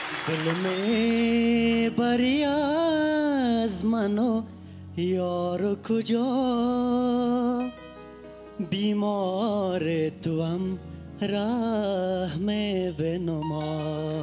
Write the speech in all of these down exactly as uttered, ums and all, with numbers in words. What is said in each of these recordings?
دل می بری از منو یار کجا بیمار تو هم رحم بنما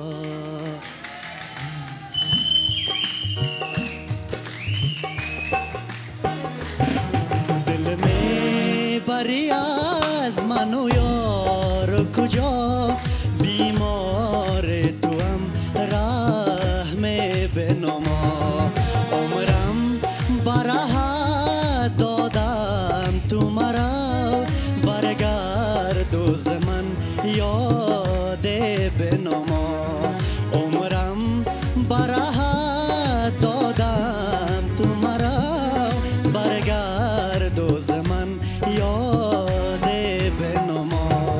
دل می بری از منو یار کجا بیمار تو هم رحم بنما عمرم براه دادم تو مرا برگرد و زمن یاد بنما عمرم براه دادم تو مرا برگرد و زمن یاد بنما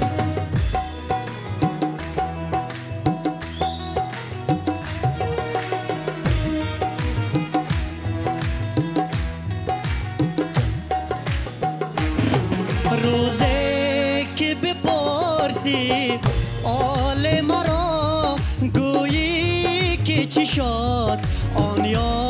روزه که بپرسی آل مرا گویی که چی شد آن یار